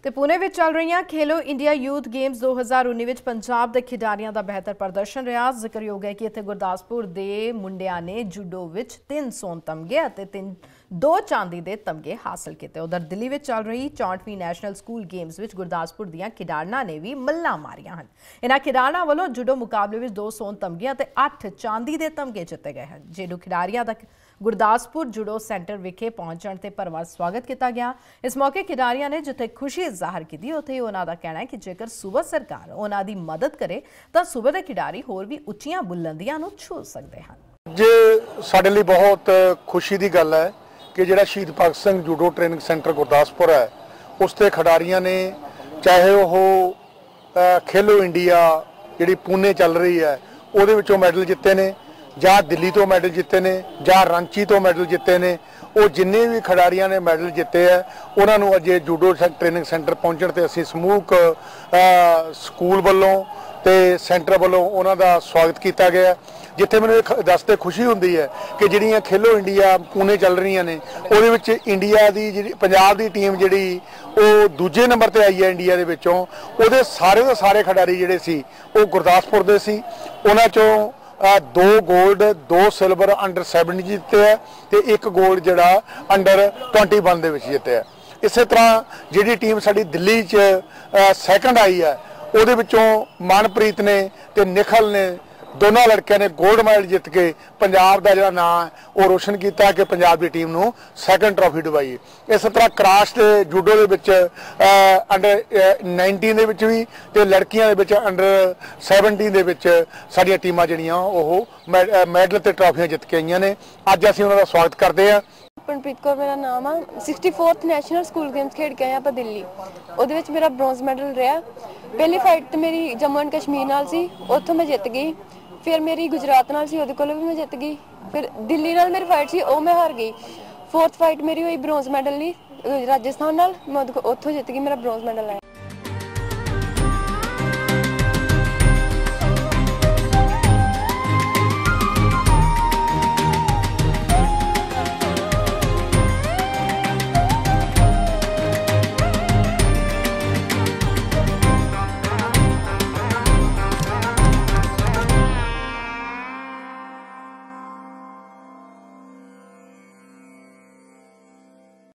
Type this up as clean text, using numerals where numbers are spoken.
ਤੇ ਪੁਣੇ ਵਿੱਚ ਚੱਲ ਰਹੀਆਂ ਖੇਲੋ ਇੰਡੀਆ ਯੂਥ ਗੇਮਸ 2019 ਵਿੱਚ ਪੰਜਾਬ ਦੇ ਖਿਡਾਰੀਆਂ ਦਾ ਬਿਹਤਰ ਪ੍ਰਦਰਸ਼ਨ ਰਿਹਾ। ਜ਼ਿਕਰਯੋਗ ਹੈ ਕਿ ਇੱਥੇ ਗੁਰਦਾਸਪੁਰ ਦੇ ਮੁੰਡਿਆਂ ਨੇ ਜੂਡੋ ਵਿੱਚ 3 ਸੋਨ ਤਮਗੇ ਅਤੇ 2 ਚਾਂਦੀ ਦੇ ਤਮਗੇ ਹਾਸਲ ਕੀਤੇ। ਉਧਰ ਦਿੱਲੀ ਵਿੱਚ ਚੱਲ ਰਹੀ 64ਵੀਂ ਨੈਸ਼ਨਲ ਸਕੂਲ ਗੇਮਸ ਵਿੱਚ ਗੁਰਦਾਸਪੁਰ ਦੀਆਂ ਖਿਡਾਰਨਾਂ ਨੇ ਵੀ ਮੱਲਾਂ ਮਾਰੀਆਂ ਹਨ। ਇਹਨਾਂ ਖਿਡਾਰਨਾਂ ਵੱਲੋਂ ਜੂਡੋ ਮੁਕਾਬਲੇ ਵਿੱਚ 2 ਸੋਨ ਤਮਗੇ ਅਤੇ 8 ਚਾਂਦੀ ਦੇ ਤਮਗੇ ਜਿੱਤੇ ਗਏ ਹਨ। ਜੇਡੂ ਖਿਡਾਰੀਆਂ ਦਾ ਗੁਰਦਾਸਪੁਰ ਜੂਡੋ ਸੈਂਟਰ ਵਿਖੇ ਪਹੁੰਚਣ ਤੇ ਭਰਵਾਂ ਸਵਾਗਤ ਕੀਤਾ ਗਿਆ। ਇਸ ਮੌਕੇ ਖਿਡਾਰੀਆਂ ਨੇ ਜਿੱਥੇ ਖੁਸ਼ੀ ਜ਼ਾਹਰ ਕੀਤੀ, ਉੱਥੇ ਉਹਨਾਂ ਦਾ ਕਹਿਣਾ ਹੈ ਕਿ ਜੇਕਰ ਸੂਬਾ ਸਰਕਾਰ ਉਹਨਾਂ ਦੀ ਮਦਦ ਕਰੇ ਤਾਂ ਸੂਬੇ ਦੇ ਖਿਡਾਰੀ ਹੋਰ ਵੀ ਉੱਚੀਆਂ ਬੁਲੰਦੀਆਂ ਨੂੰ ਛੂ ਸਕਦੇ ਹਨ। ਜੇ ਸਾਡੇ ਲਈ ਬਹੁਤ ਖੁਸ਼ੀ ਦੀ ਗੱਲ ਹੈ ਕਿ ਜਿਹੜਾ Shaheed Bhagat Singh judo training centre Gurdaspur ਹੈ, ਉਸ ਤੇ ਖਿਡਾਰੀਆਂ ਨੇ ਚਾਹੇ ਉਹ ਖੇਲੋ ਇੰਡੀਆ ਜਿਹੜੀ ਪੂਨੇ ਚੱਲ ਰਹੀ ਹੈ ਉਹਦੇ ਵਿੱਚੋਂ ਮੈਡਲ ਜਿੱਤੇ ਨੇ, ਜਾਂ ਦਿੱਲੀ ਤੋਂ ਮੈਡਲ ਜਿੱਤੇ ਨੇ, ਜਾਂ ਰਾਂਚੀ ਤੋਂ ਮੈਡਲ ਜਿੱਤੇ ਨੇ, ਉਹ ਜਿੰਨੇ ਵੀ ਖਿਡਾਰੀਆਂ ਨੇ ਮੈਡਲ ਜਿੱਤੇ ਹੈ ਉਹਨਾਂ ਨੂੰ ਅੱਜ ਜੂਡੋ ਟ੍ਰੇਨਿੰਗ ਸੈਂਟਰ ਪਹੁੰਚਣ ਤੇ ਅਸੀਂ ਸਮੂਹਕ ਸਕੂਲ ਵੱਲੋਂ ਤੇ ਸੈਂਟਰ ਵੱਲੋਂ ਉਹਨਾਂ ਦਾ ਸਵਾਗਤ ਕੀਤਾ ਗਿਆ। ਜਿੱਥੇ ਮੈਨੂੰ ਇਹ ਦੱਸਦੇ ਖੁਸ਼ੀ ਹੁੰਦੀ ਹੈ ਕਿ ਜਿਹੜੀਆਂ ਖੇਲੋ ਇੰਡੀਆ ਪੂਨੇ ਚੱਲ ਰਹੀਆਂ ਨੇ ਉਹਦੇ ਵਿੱਚ ਇੰਡੀਆ ਦੀ ਜਿਹੜੀ ਪੰਜਾਬ ਦੀ ਟੀਮ ਜਿਹੜੀ ਉਹ ਦੂਜੇ ਨੰਬਰ ਤੇ ਆਈ ਹੈ ਇੰਡੀਆ ਦੇ ਵਿੱਚੋਂ, ਉਹਦੇ ਸਾਰੇ ਦੇ ਸਾਰੇ ਖਿਡਾਰੀ ਜਿਹੜੇ ਸੀ ਉਹ ਗੁਰਦਾਸਪੁਰ ਦੇ ਸੀ। ਉਹਨਾਂ ਚੋਂ 2 골ਡ 2 ਸਿਲਵਰ ਅੰਡਰ 70 ਜਿੱਤੇ ਹੈ ਤੇ 1 골ਡ ਜਿਹੜਾ ਅੰਡਰ 21 ਦੇ ਵਿੱਚ ਜਿੱਤਿਆ। ਇਸੇ ਤਰ੍ਹਾਂ ਜਿਹੜੀ ਟੀਮ ਸਾਡੀ ਦਿੱਲੀ 'ਚ ਸੈਕੰਡ ਆਈ ਹੈ ਉਹਦੇ ਵਿੱਚੋਂ ਮਨਪ੍ਰੀਤ ਨੇ ਤੇ ਨਿਖਲ ਨੇ, ਦੋਨਾਂ ਲੜਕਿਆਂ ਨੇ 골ਡ ਮੈਡਲ ਜਿੱਤ ਕੇ ਪੰਜਾਬ ਦਾ ਜਿਹੜਾ ਨਾਂ ਹੈ ਉਹ ਰੋਸ਼ਨ ਕੀਤਾ ਕਿ ਪੰਜਾਬ ਦੀ ਟੀਮ ਨੂੰ ਸੈਕੰਡ ਟਰਾਫੀ ਦਿਵਾਈ। ਇਸੇ ਤਰ੍ਹਾਂ ਕ੍ਰਾਸ ਤੇ ਜੂਡੋ ਦੇ ਵਿੱਚ ਅੰਡਰ 19 ਦੇ ਵਿੱਚ ਵੀ ਤੇ ਲੜਕੀਆਂ ਦੇ ਵਿੱਚ ਅੰਡਰ 17 ਦੇ ਵਿੱਚ ਸਾਡੀਆਂ ਟੀਮਾਂ ਜਿਹੜੀਆਂ ਉਹ ਮੈਡਲ ਤੇ ਟਰਾਫੀਆਂ ਜਿੱਤ ਕੇ ਆਈਆਂ ਨੇ। ਅੱਜ ਅਸੀਂ ਉਹਨਾਂ ਦਾ ਸਵਾਗਤ ਕਰਦੇ ਹਾਂ। पनप्रीत कौर मेरा नाम है। 64th नैशनल स्कूल गेम्स खेड के आए आप दिल्ली, ਉਹਦੇ ਵਿੱਚ ਮੇਰਾ ਬ੍ਰੌਂਜ਼ ਮੈਡਲ ਰਿਹਾ। ਪਹਿਲੀ ਫਾਈਟ ਤੇ ਮੇਰੀ ਜੰਮੂ ਐਂਡ ਕਸ਼ਮੀਰ ਨਾਲ ਸੀ, ਉੱਥੋਂ ਮੈਂ ਜਿੱਤ ਗਈ। ਫਿਰ ਮੇਰੀ ਗੁਜਰਾਤ ਨਾਲ ਸੀ, ਉਹਦੇ ਕੋਲ ਵੀ ਮੈਂ ਜਿੱਤ ਗਈ। ਫਿਰ ਦਿੱਲੀ ਨਾਲ ਮੇਰੀ ਫਾਈਟ ਸੀ, ਉਹ ਮੈਂ ਹਾਰ ਗਈ। 4th ਫਾਈਟ ਮੇਰੀ ਹੋਈ ਬ੍ਰੌਂਜ਼ ਮੈਡਲ ਲਈ ਰਾਜਸਥਾਨ ਨਾਲ, ਮੈਂ ਉੱਥੋਂ ਜਿੱਤ ਗਈ, ਮੇਰਾ ਬ੍ਰੌਂਜ਼ ਮੈਡਲ ਆਇਆ।